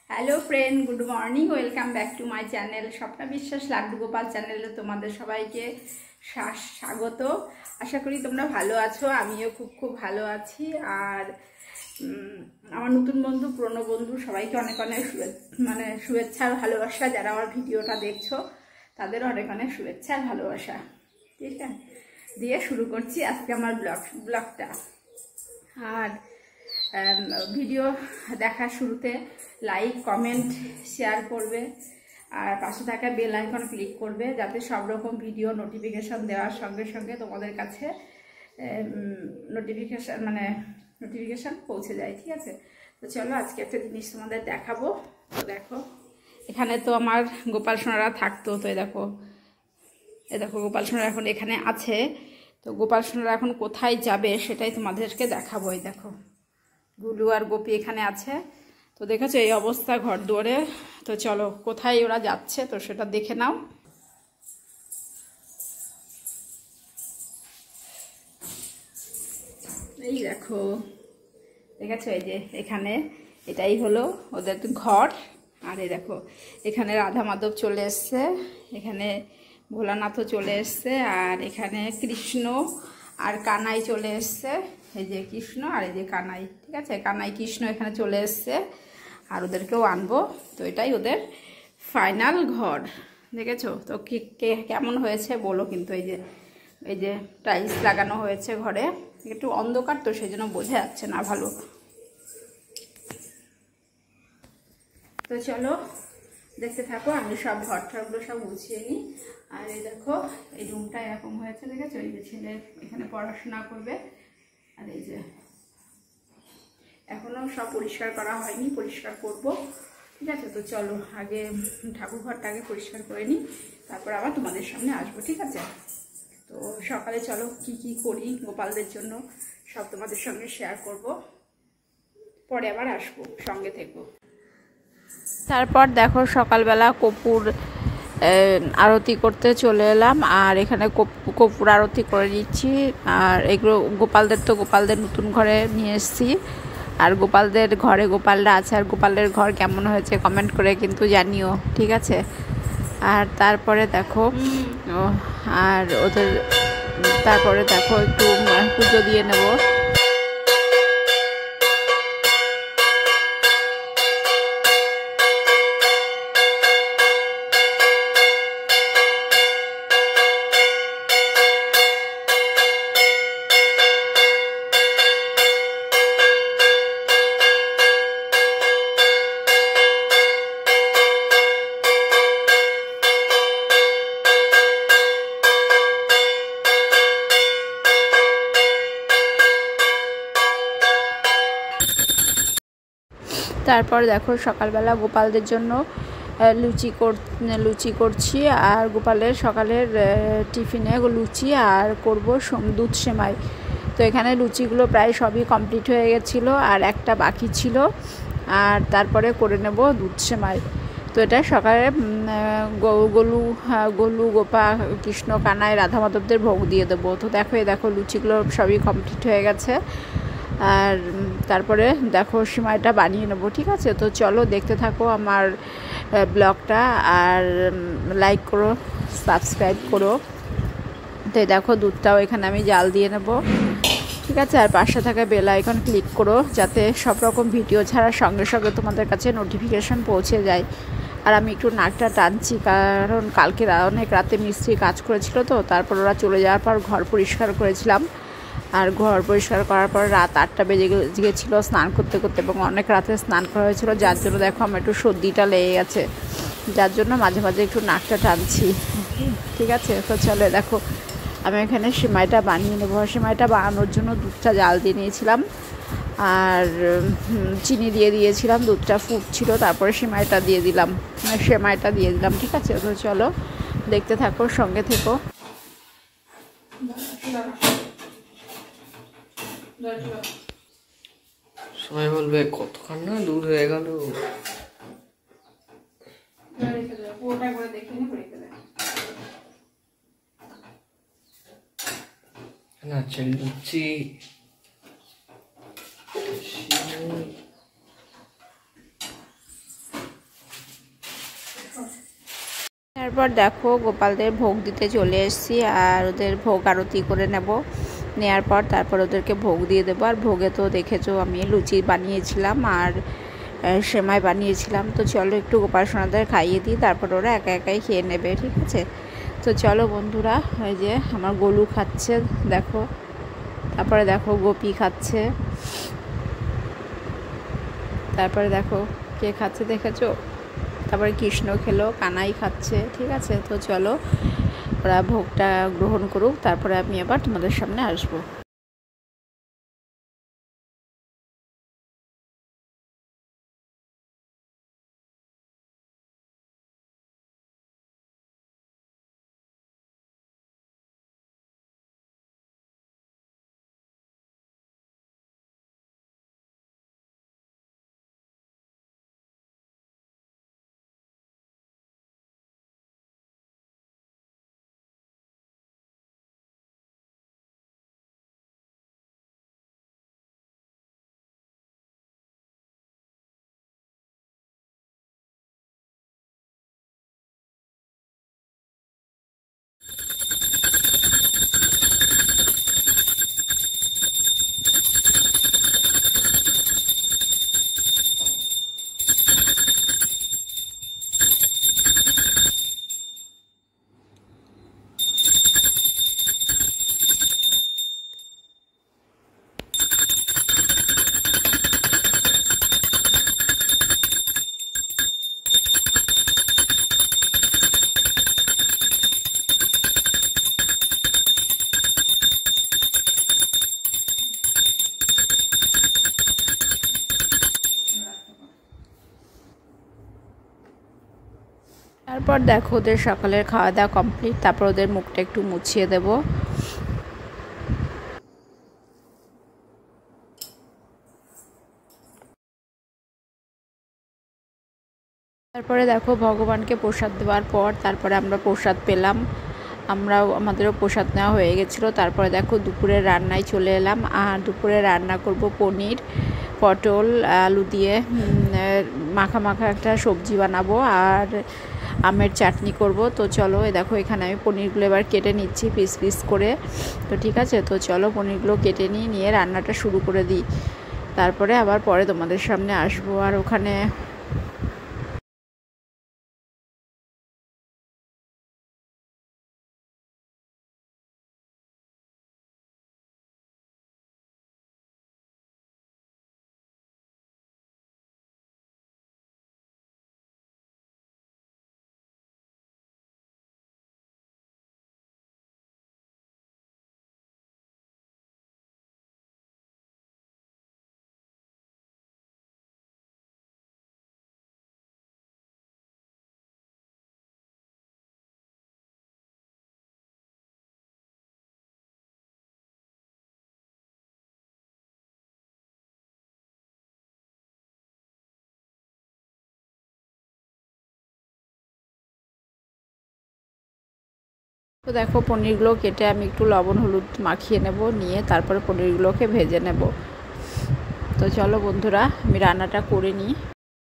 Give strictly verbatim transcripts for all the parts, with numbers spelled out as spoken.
Hello friend, good morning, welcome back to my channel Swapna Biswas Laddu Gopal চ্যানেলে তোমাদের সবাইকে স্বাগত। আশা করি তোমরা ভালো আছো, আমিও খুব খুব ভালো আছি। আর আমার নতুন বন্ধু, পুরনো বন্ধু সবাইকে অনেক অনেক মানে শুভেচ্ছা আর ভালোবাসা। যারা আমার ভিডিওটা দেখছো তাদের অনেক অনেক শুভেচ্ছা আর ভালোবাসা। ঠিক আছে, দিয়ে শুরু করছি আজকে আমার ব্লগ ব্লগটা। আর ভিডিও দেখার শুরুতে লাইক, কমেন্ট, শেয়ার করবে আর পাশে থাকা বেল আইকন ক্লিক করবে, যাতে সব রকম ভিডিও নোটিফিকেশন দেওয়ার সঙ্গে সঙ্গে তোমাদের কাছে নোটিফিকেশান মানে নোটিফিকেশান পৌঁছে যায়। ঠিক আছে, তো চলো আজকে একটা জিনিস তোমাদের দেখাবো। তো দেখো, এখানে তো আমার গোপাল সোনারা থাকতো, তো এই দেখো এই দেখো গোপাল সোনারা এখন এখানে আছে। তো গোপাল সোনারা এখন কোথায় যাবে সেটাই তোমাদেরকে দেখাবো। এই দেখো গুলু আর গোপী এখানে আছে। তো দেখেছো এই অবস্থা ঘর দুয়ারে। তো চলো কোথায় ওরা যাচ্ছে তো সেটা দেখে নাও। এই দেখো, দেখেছো এই যে এখানে এটাই হলো ওদের ঘর। আর এই দেখো এখানে রাধা মাধব চলে এসছে, এখানে ভোলানাথও চলে এসছে, আর এখানে কৃষ্ণ আর কানাই চলে এসছে। এই যে কৃষ্ণ আর এই যে কানাই, ঠিক আছে, কানাই কৃষ্ণ এখানে চলে এসছে, আর ওদেরকেও আনবো। তো এটাই ওদের ফাইনাল ঘর। দেখেছো তো কি কেমন হয়েছে বলো কিন্তু। এই যে এই যে টাইলস লাগানো হয়েছে ঘরে, একটু অন্ধকার তো সেই জন্য বোঝা যাচ্ছে না ভালো। তো চলো দেখতে থাকো, আমি সব ঘর ঠরগুলো সব গুছিয়ে নিই। আর এই দেখো এই রুমটা এরকম হয়েছে, দেখেছো, এই যে ছেলে এখানে পড়াশোনা করবে। আর এই যে এখনো সব পরিষ্কার করা হয়নি, পরিষ্কার করব। ঠিক আছে, তো চলো আগে ঠাকুর ঘরটা আগে পরিষ্কার করে নিই, তারপর আবার তোমাদের সামনে আসবো। ঠিক আছে, তো সকালে চলো কি কি করি গোপালদের জন্য সব তোমাদের সঙ্গে শেয়ার করব, পরে আবার আসবো, সঙ্গে থেকো। তারপর দেখো সকালবেলা কর্পূর আরতি করতে চলে এলাম, আর এখানে কর্পূর আরতি করে নিচ্ছি। আর এগুলো গোপালদের তো গোপালদের নতুন ঘরে নিয়ে এসেছি, আর গোপালদের ঘরে গোপালরা আছে। আর গোপালের ঘর কেমন হয়েছে কমেন্ট করে কিন্তু জানিও, ঠিক আছে। আর তারপরে দেখো আর ওদের তারপরে দেখো একটু পুজো দিয়ে নেব। তারপর দেখো সকালবেলা গোপালদের জন্য লুচি কর লুচি করছি। আর গোপালের সকালের টিফিনে লুচি আর করব দুধ সেমাই। তো এখানে লুচিগুলো প্রায় সবই কমপ্লিট হয়ে গেছিলো, আর একটা বাকি ছিল। আর তারপরে করে নেব দুধ সেমাই। তো এটা সকালে গলু গলু গোপা কৃষ্ণ কানাই রাধা মাধবদের ভোগ দিয়ে দেবো। তো দেখো এই দেখো লুচিগুলো সবই কমপ্লিট হয়ে গেছে। আর তারপরে দেখো সিমাইটা বানিয়ে নেবো। ঠিক আছে, তো চলো দেখতে থাকো আমার ব্লগটা, আর লাইক করো, সাবস্ক্রাইব করো। তো দেখো দুধটাও এখানে আমি জাল দিয়ে নেব। ঠিক আছে, আর পাশে থাকা বেল আইকন ক্লিক করো, যাতে সব রকম ভিডিও ছাড়ার সঙ্গে সঙ্গে তোমাদের কাছে নোটিফিকেশন পৌঁছে যায়। আর আমি একটু নাকটা টানছি, কারণ কালকে অনেক রাতে মিস্ত্রি কাজ করেছিল, তো তারপর ওরা চলে যাওয়ার পর ঘর পরিষ্কার করেছিলাম। আর ঘর পরিষ্কার করার পর রাত আটটা বেজে গিয়েছিলো স্নান করতে করতে, এবং অনেক রাতে স্নান করা হয়েছিল, যার জন্য দেখো আমার একটু সর্দিটা লেগে গেছে, যার জন্য মাঝে মাঝে একটু নাকটা টানছি। ঠিক আছে, তো চলে দেখো আমি এখানে সিমাইটা বানিয়ে নেবো। সিমাইটা বানানোর জন্য দুধটা জাল দিয়ে নিয়েছিলাম, আর চিনি দিয়ে দিয়েছিলাম, দুধটা ফুটছিল, তারপরে সিমাইটা দিয়ে দিলাম সেমাইটা দিয়ে দিলাম ঠিক আছে, তো চলো দেখতে থাকো, সঙ্গে থেকো। সবাই বলবে কতক্ষণ না দুধ হয়ে গেল। আচ্ছা লুচি তারপর দেখো গোপালদের ভোগ দিতে চলে এসেছি, আর ওদের ভোগ আরতি করে নেব। নেওয়ার পর তারপর ওদেরকে ভোগ দিয়ে দেবো। আর ভোগে তো দেখেছো আমি লুচি বানিয়েছিলাম আর সেমাই বানিয়েছিলাম। তো চলো একটু গোপাল সোনাদের খাইয়ে দিই, তারপর ওরা একা একাই খেয়ে নেবে, ঠিক আছে? তো চলো বন্ধুরা, ওই যে আমার গোলু খাচ্ছে দেখো, তারপরে দেখো গোপী খাচ্ছে, তারপরে দেখো কে খাচ্ছে দেখেছো, তারপরে কৃষ্ণ খেলো, কানাই খাচ্ছে, ঠিক আছে? তো চলো ওরা ভোগটা গ্রহণ করুক, তারপরে আমি আবার তোমাদের সামনে আসবো। তারপর দেখো ওদের সকালের খাওয়া দাওয়া কমপ্লিট, তারপর ওদের মুখটা একটু মুছিয়ে দেব। তারপরে দেখো ভগবানকে প্রসাদ দেওয়ার পর তারপরে আমরা প্রসাদ পেলাম, আমরাও আমাদেরও প্রসাদ নেওয়া হয়ে গেছিলো। তারপরে দেখো দুপুরের রান্নায় চলে এলাম, আর দুপুরে রান্না করব পনির, পটল, আলু দিয়ে মাখা মাখা একটা সবজি বানাবো, আর আমের চাটনি করব। তো চলো এই দেখো এখানে আমি পনিরগুলো এবার কেটে নিচ্ছি পিস পিস করে। তো ঠিক আছে, তো চলো পনিরগুলো কেটে নিয়ে নিয়ে রান্নাটা শুরু করে দিই, তারপরে আবার পরে তোমাদের সামনে আসবো। আর ওখানে তো দেখো পনিরগুলো কেটে আমি একটু লবণ হলুদ মাখিয়ে নেব, নিয়ে তারপরে পনিরগুলোকে ভেজে নেব। তো চলো বন্ধুরা আমি রান্নাটা করে নিই।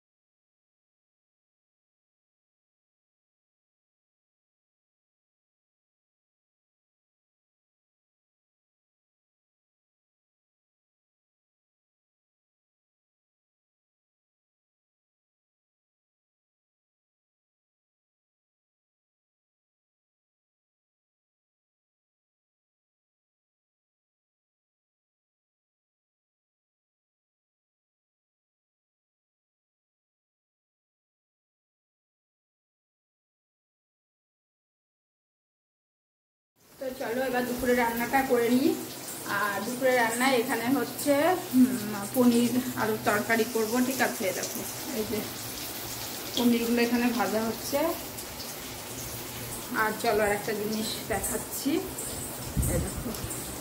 তো চলো এবার দুপুরে রান্নাটা করে নিই। আর দুপুরে রান্নায় এখানে হচ্ছে পনির আলুর তরকারি করব, ঠিক আছে? দেখো এই যে পনিরগুলো এখানে ভাজা হচ্ছে। আর চলো আর একটা জিনিস দেখাচ্ছি, এই দেখো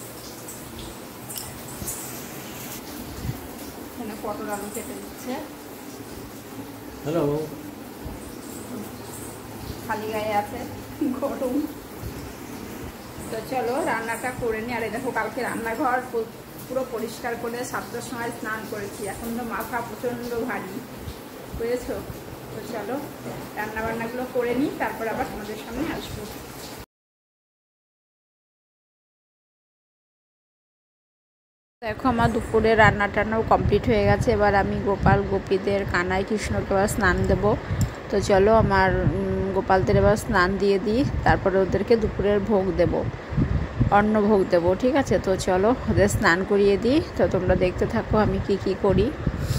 এখানে পটল আলু কেটে দিচ্ছে। হ্যালো, খালি গায়ে আছে, গরম। তো চলো রান্নাটা করে নিই। আর এই দেখো কালকে রান্নাঘর পুরো পরিষ্কার করে সাতটার সময় স্নান করেছি, এখন তো মাথা প্রচণ্ড ভারী, বুঝেছো? তো চলো রান্নাবান্নাগুলো করে নিই, তারপর আবার তোমাদের সামনে আসবো। দেখো আমার দুপুরে রান্না টান্নাও কমপ্লিট হয়ে গেছে। এবার আমি গোপাল গোপীদের কানাই কৃষ্ণকে এবার স্নান দেব। তো চলো আমার গোপালদের এবার স্নান দিয়ে দিই, তারপরে ওদেরকে দুপুরের ভোগ দেব, অন্ন ভোগ দেব, ঠিক আছে। তো চলো ওদের স্নান করিয়ে দিই। তো তোমরা দেখতে থাকো আমি কি কি করি।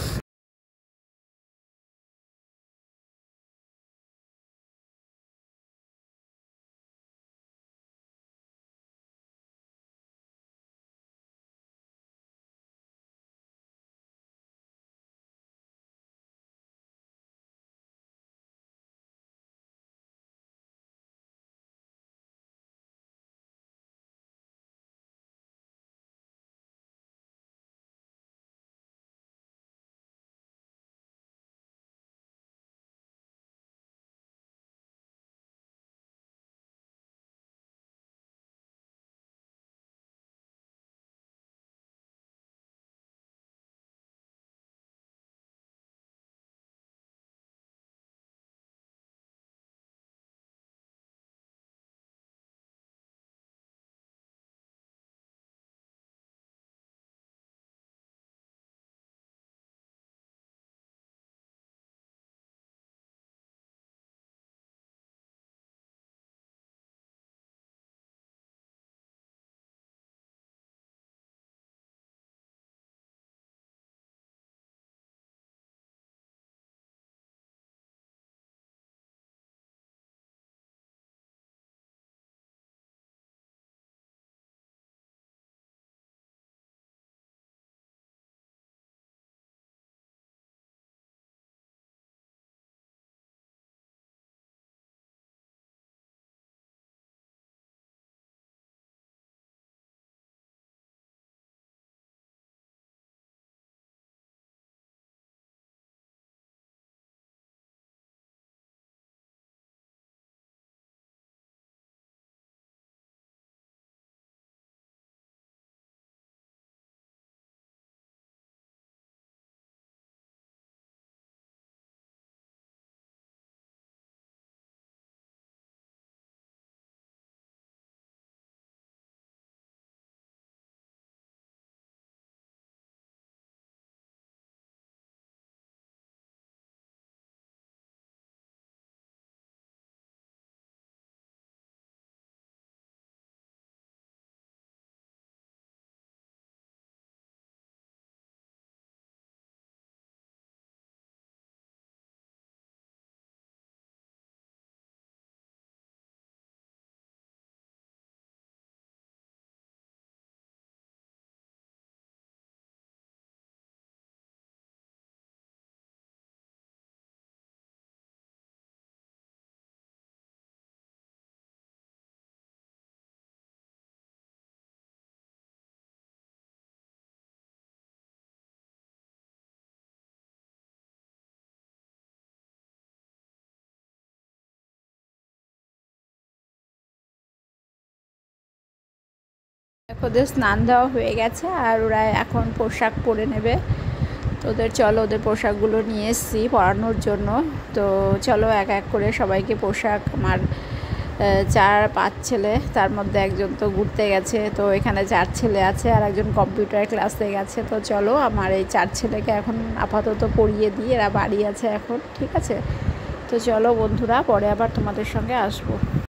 ওদের স্নান দেওয়া হয়ে গেছে আর ওরা এখন পোশাক পরে নেবে। তো ওদের চলো ওদের পোশাকগুলো নিয়ে এসেছি পরানোর জন্য। তো চলো এক এক করে সবাইকে পোশাক, আমার চার পাঁচ ছেলে, তার মধ্যে একজন তো ঘুরতে গেছে, তো এখানে চার ছেলে আছে আর একজন কম্পিউটার ক্লাসে গেছে। তো চলো আমার এই চার ছেলেকে এখন আপাতত পরিয়ে দিই, এরা বাড়ি আছে এখন, ঠিক আছে। তো চলো বন্ধুরা, পরে আবার তোমাদের সঙ্গে আসবো।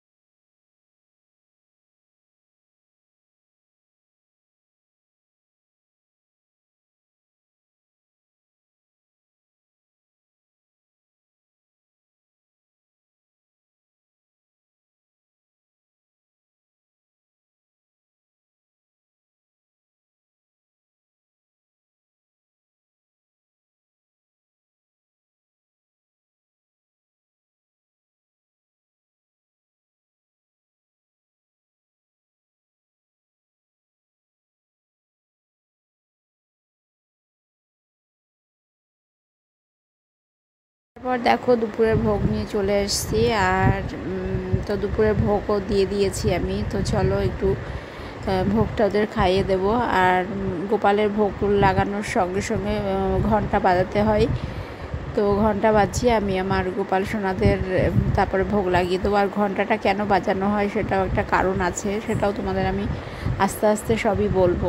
তারপর দেখো দুপুরের ভোগ নিয়ে চলে এসেছি, আর তো দুপুরের ভোগও দিয়ে দিয়েছি আমি। তো চলো একটু ভোগটা ওদের খাইয়ে দেবো। আর গোপালের ভোগ লাগানোর সঙ্গে সঙ্গে ঘন্টা বাজাতে হয়, তো ঘন্টা বাজিয়ে আমি আমার গোপাল সোনাদের তারপরে ভোগ লাগিয়ে দেবো। আর ঘন্টাটা কেন বাজানো হয় সেটাও একটা কারণ আছে, সেটাও তোমাদের আমি আস্তে আস্তে সবই বলবো।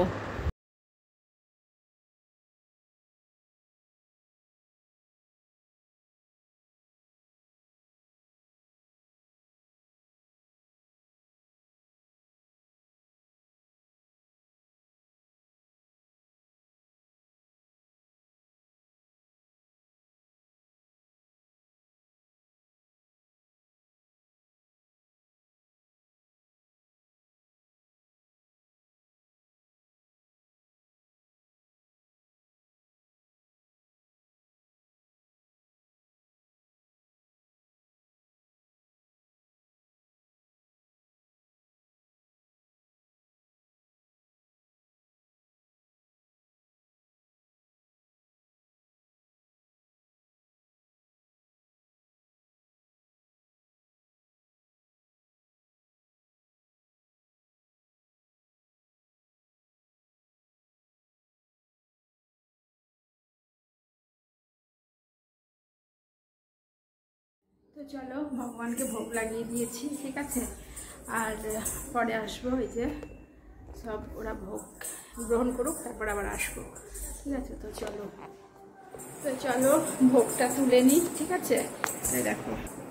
তো চলো, ভগবানকে ভোগ লাগিয়ে দিয়েছি, ঠিক আছে। আর পরে আসবো, ওই যে সব ওরা ভোগ গ্রহণ করুক, তারপর আবার আসবো, ঠিক আছে। তো চলো তো চলো ভোগটা তুলে নিই, ঠিক আছে। দেখো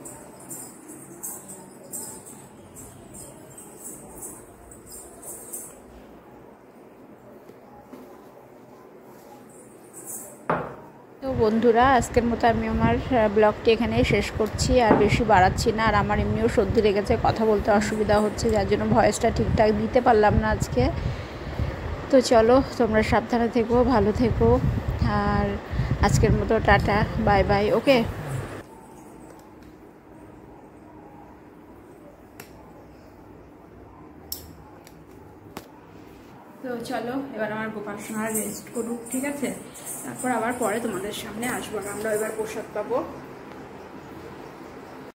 তো বন্ধুরা, আজকের মতো আমি আমার ব্লগটি এখানে শেষ করছি, আর বেশি বাড়াচ্ছি না। আর আমার এমনিও সর্দি লেগেছে, কথা বলতে অসুবিধা হচ্ছে, যার জন্য ভয়েসটা ঠিকঠাক দিতে পারলাম না আজকে। তো চলো, তোমরা সাবধানে থেকো, ভালো থেকো, আর আজকের মতো টাটা, বাই বাই, ওকে। তো চলো, এবার আমার গোপাল সোনার রেস্ট করুক, ঠিক আছে। তারপর আবার পরে তোমাদের সামনে আসবো, আমরা এবার প্রসাদ পাবো।